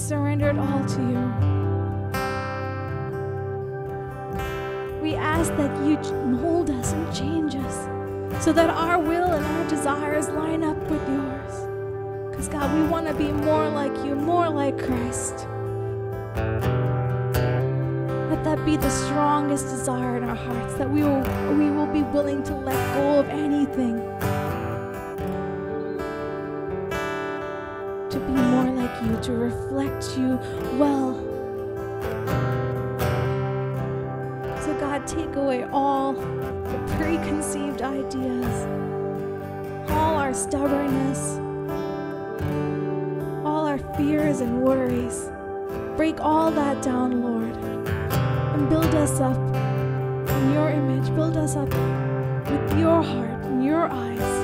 surrender it all to you. We ask that you mold us and change us so that our will and our desires line up with yours. Because, God, we want to be more like you, more like Christ. Let that be the strongest desire in our hearts, that we will be willing to let go of anything to be more like you, to reflect you well. So, God, take away all the preconceived ideas, all our stubbornness, all our fears and worries. Break all that down, Lord, and build us up in your image. Build us up with your heart and your eyes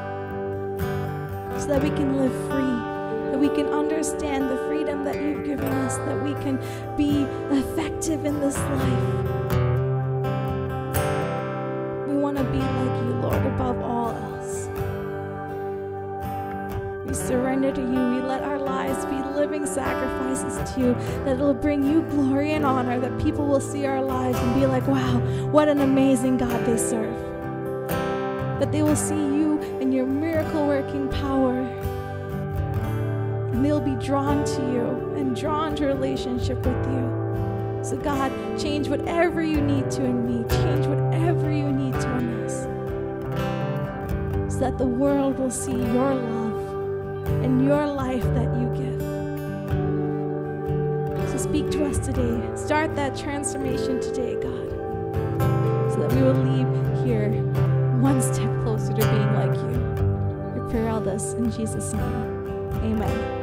so that we can live free, that we can understand the freedom that you've given us, that we can be effective in this life. We want to be like you, Lord, above all else. We surrender to you. We let our lives be living sacrifices to you, that it'll bring you glory and honor, that people will see our lives and be like, wow, what an amazing God they serve. That they will see you and your miracle-working power, and they'll be drawn to you and drawn to relationship with you. So, God, change whatever you need to in me. Change whatever you need to in us, so that the world will see your love and your life that you give. So speak to us today. Start that transformation today, God, so that we will leave here one step closer to being like you. We pray all this in Jesus' name. Amen.